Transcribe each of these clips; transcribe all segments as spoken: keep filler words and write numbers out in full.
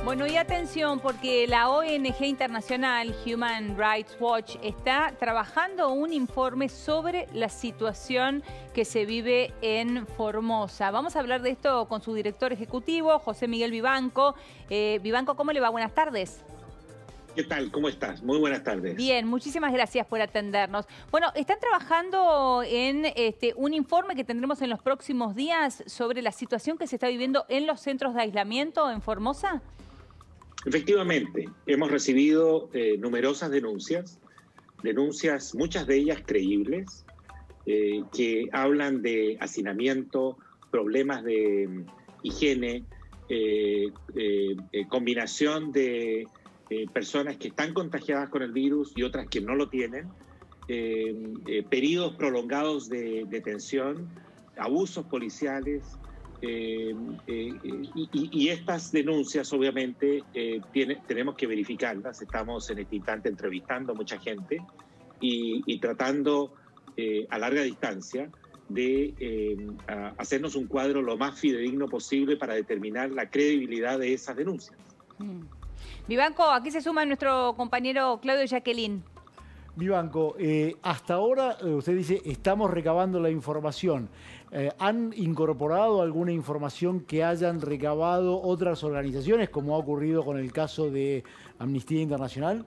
Bueno, y atención, porque la O N G internacional Human Rights Watch está trabajando un informe sobre la situación que se vive en Formosa. Vamos a hablar de esto con su director ejecutivo, José Miguel Vivanco. Eh, Vivanco, ¿cómo le va? Buenas tardes. ¿Qué tal? ¿Cómo estás? Muy buenas tardes. Bien, muchísimas gracias por atendernos. Bueno, están trabajando en este, un informe que tendremos en los próximos días sobre la situación que se está viviendo en los centros de aislamiento en Formosa. Efectivamente, hemos recibido eh, numerosas denuncias, denuncias, muchas de ellas creíbles, eh, que hablan de hacinamiento, problemas de um, higiene, eh, eh, eh, combinación de eh, personas que están contagiadas con el virus y otras que no lo tienen, eh, eh, periodos prolongados de detención, abusos policiales. Eh, eh, y, y estas denuncias obviamente eh, tiene, tenemos que verificarlas. Estamos en este instante entrevistando a mucha gente y, y tratando eh, a larga distancia de eh, hacernos un cuadro lo más fidedigno posible para determinar la credibilidad de esas denuncias. Mm. Vivanco, aquí se suma nuestro compañero Claudio Jacqueline. Vivanco, eh, hasta ahora eh, usted dice estamos recabando la información. Eh, ¿Han incorporado alguna información que hayan recabado otras organizaciones, como ha ocurrido con el caso de Amnistía Internacional?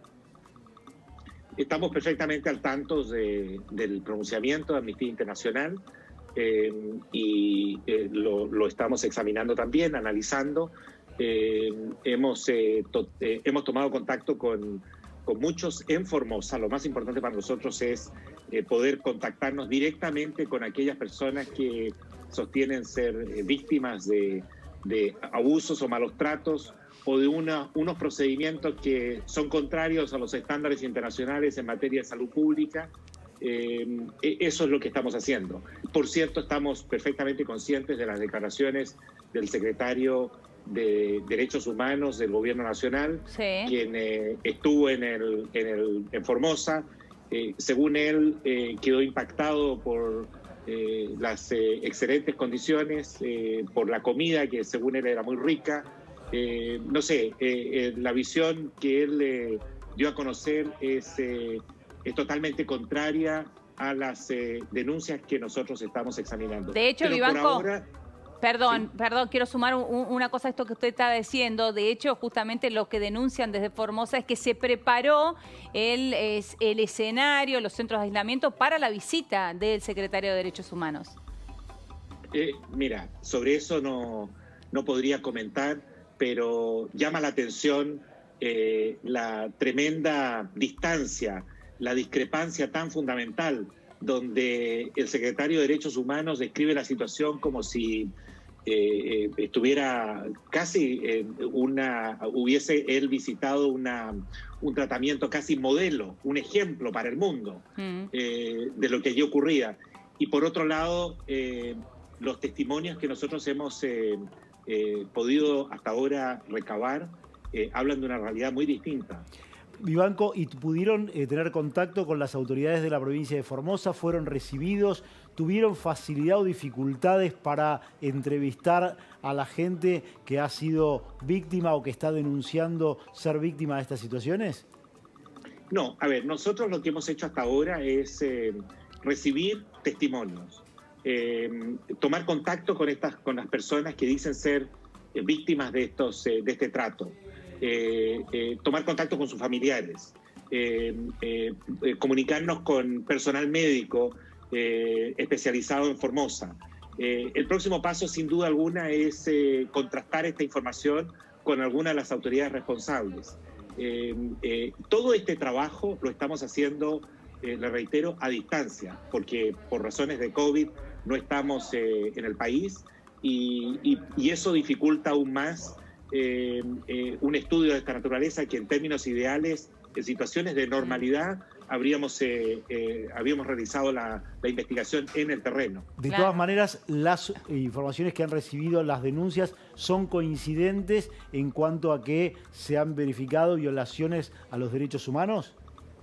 Estamos perfectamente al tanto de, del pronunciamiento de Amnistía Internacional eh, y eh, lo, lo estamos examinando también, analizando. Eh, hemos, eh, to, eh, hemos tomado contacto con... con muchos en Formosa. Lo más importante para nosotros es eh, poder contactarnos directamente con aquellas personas que sostienen ser eh, víctimas de, de abusos o malos tratos o de una, unos procedimientos que son contrarios a los estándares internacionales en materia de salud pública. Eh, eso es lo que estamos haciendo. Por cierto, estamos perfectamente conscientes de las declaraciones del secretario de Derechos Humanos del Gobierno Nacional, sí. quien eh, estuvo en, el, en, el, en Formosa. Eh, según él, eh, quedó impactado por eh, las eh, excelentes condiciones, eh, por la comida, que según él era muy rica. Eh, no sé, eh, eh, la visión que él eh, dio a conocer es, eh, es totalmente contraria a las eh, denuncias que nosotros estamos examinando. De hecho, Pero Vivanco... por ahora, Perdón, sí. perdón, quiero sumar un, una cosa a esto que usted está diciendo. De hecho, justamente lo que denuncian desde Formosa es que se preparó el, es, el escenario, los centros de aislamiento para la visita del secretario de Derechos Humanos. Eh, mira, sobre eso no, no podría comentar, pero llama la atención eh, la tremenda distancia, la discrepancia tan fundamental, donde el secretario de Derechos Humanos describe la situación como si eh, estuviera casi eh, una, hubiese él visitado una, un tratamiento casi modelo, un ejemplo para el mundo mm. eh, de lo que allí ocurría. Y por otro lado, eh, los testimonios que nosotros hemos eh, eh, podido hasta ahora recabar eh, hablan de una realidad muy distinta. Vivanco, ¿y pudieron eh, tener contacto con las autoridades de la provincia de Formosa? ¿Fueron recibidos? ¿Tuvieron facilidad o dificultades para entrevistar a la gente que ha sido víctima o que está denunciando ser víctima de estas situaciones? No, a ver, nosotros lo que hemos hecho hasta ahora es eh, recibir testimonios, eh, tomar contacto con, estas, con las personas que dicen ser eh, víctimas de, estos, eh, de este trato. Eh, eh, tomar contacto con sus familiares, eh, eh, eh, comunicarnos con personal médico eh, especializado en Formosa. Eh, el próximo paso, sin duda alguna, es eh, contrastar esta información con algunas de las autoridades responsables. Eh, eh, todo este trabajo lo estamos haciendo, eh, le reitero, a distancia, porque por razones de COVID no estamos eh, en el país y, y, y eso dificulta aún más Eh, eh, un estudio de esta naturaleza que en términos ideales, en situaciones de normalidad, habríamos, eh, eh, habíamos realizado la, la investigación en el terreno. De claro. todas maneras, las informaciones que han recibido, las denuncias, son coincidentes en cuanto a que se han verificado violaciones a los derechos humanos.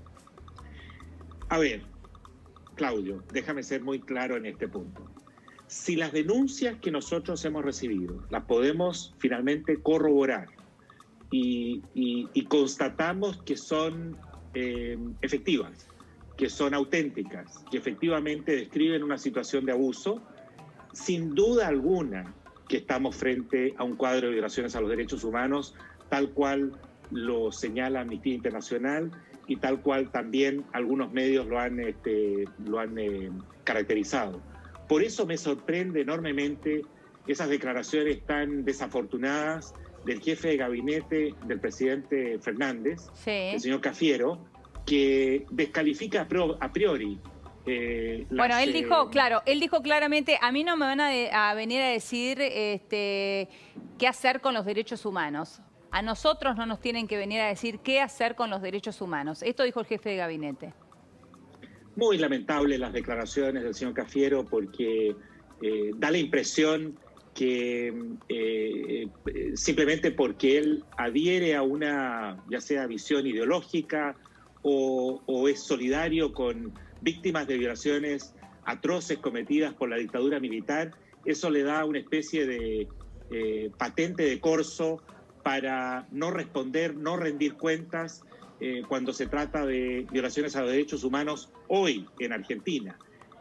A ver, Claudio, déjame ser muy claro en este punto. Si las denuncias que nosotros hemos recibido las podemos finalmente corroborar y, y, y constatamos que son eh, efectivas, que son auténticas, que efectivamente describen una situación de abuso. Sin duda alguna que estamos frente a un cuadro de violaciones a los derechos humanos, tal cual lo señala Amnistía Internacional y tal cual también algunos medios lo han, este, lo han eh, caracterizado. Por eso me sorprende enormemente esas declaraciones tan desafortunadas del jefe de gabinete del presidente Fernández, sí. el señor Cafiero, que descalifica a priori. Eh, las, bueno, él dijo, eh, claro, él dijo claramente, a mí no me van a, de, a venir a decir este, qué hacer con los derechos humanos. A nosotros no nos tienen que venir a decir qué hacer con los derechos humanos. Esto dijo el jefe de gabinete. Muy lamentable las declaraciones del señor Cafiero porque eh, da la impresión que eh, simplemente porque él adhiere a una, ya sea visión ideológica o, o es solidario con víctimas de violaciones atroces cometidas por la dictadura militar, eso le da una especie de eh, patente de corso para no responder, no rendir cuentas eh, cuando se trata de violaciones a los derechos humanos hoy en Argentina.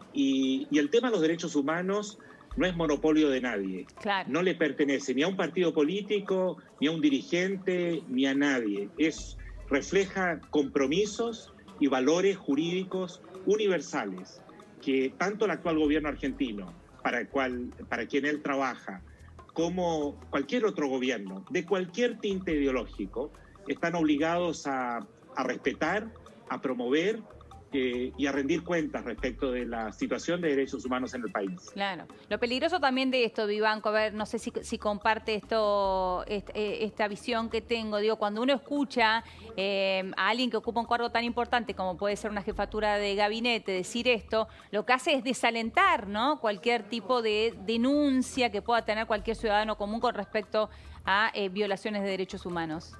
Y, y el tema de los derechos humanos no es monopolio de nadie. Claro. No le pertenece ni a un partido político, ni a un dirigente, ni a nadie. Es, refleja compromisos y valores jurídicos universales que tanto el actual gobierno argentino, para, el cual, para quien él trabaja, como cualquier otro gobierno, de cualquier tinte ideológico, están obligados a, a respetar, a promover eh, y a rendir cuentas respecto de la situación de derechos humanos en el país. Claro. Lo peligroso también de esto, Vivanco, a ver, no sé si, si comparte esto, este, esta visión que tengo, digo, cuando uno escucha eh, a alguien que ocupa un cargo tan importante como puede ser una jefatura de gabinete decir esto, lo que hace es desalentar, ¿no?, cualquier tipo de denuncia que pueda tener cualquier ciudadano común con respecto a eh, violaciones de derechos humanos.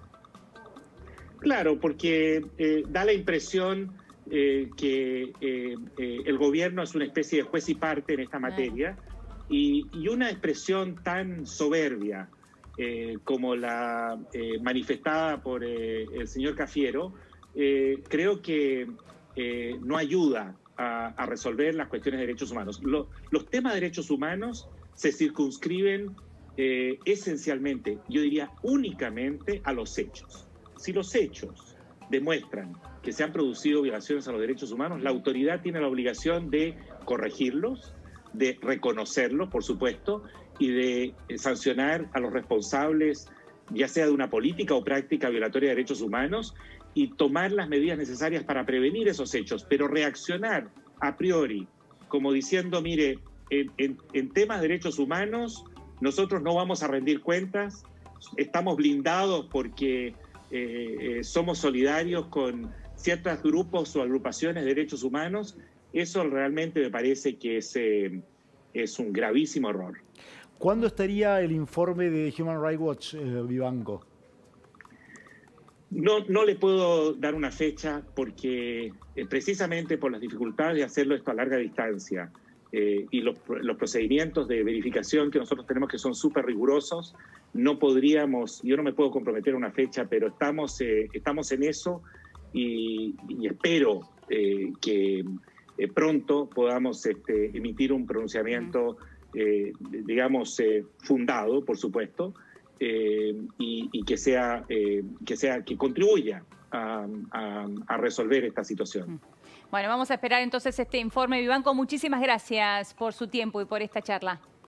Claro, porque eh, da la impresión eh, que eh, eh, el gobierno es una especie de juez y parte en esta materia y, y una expresión tan soberbia eh, como la eh, manifestada por eh, el señor Cafiero, eh, creo que eh, no ayuda a, a resolver las cuestiones de derechos humanos. Lo, los temas de derechos humanos se circunscriben eh, esencialmente, yo diría únicamente, a los hechos. Si los hechos demuestran que se han producido violaciones a los derechos humanos, la autoridad tiene la obligación de corregirlos, de reconocerlos, por supuesto, y de sancionar a los responsables, ya sea de una política o práctica violatoria de derechos humanos, y tomar las medidas necesarias para prevenir esos hechos, pero reaccionar a priori, como diciendo, mire, en, en, en temas de derechos humanos, nosotros no vamos a rendir cuentas, estamos blindados porque Eh, eh, somos solidarios con ciertos grupos o agrupaciones de derechos humanos, eso realmente me parece que es, eh, es un gravísimo error. ¿Cuándo estaría el informe de Human Rights Watch, eh, Vivanco? No, no le puedo dar una fecha porque eh, precisamente por las dificultades de hacerlo esto a larga distancia eh, y los, los procedimientos de verificación que nosotros tenemos que son súper rigurosos, no podríamos, yo no me puedo comprometer a una fecha, pero estamos, eh, estamos en eso y, y espero eh, que eh, pronto podamos este, emitir un pronunciamiento, eh, digamos, eh, fundado, por supuesto, eh, y, y que sea, eh, que sea, que contribuya a, a, a resolver esta situación. Bueno, vamos a esperar entonces este informe. Vivanco, muchísimas gracias por su tiempo y por esta charla.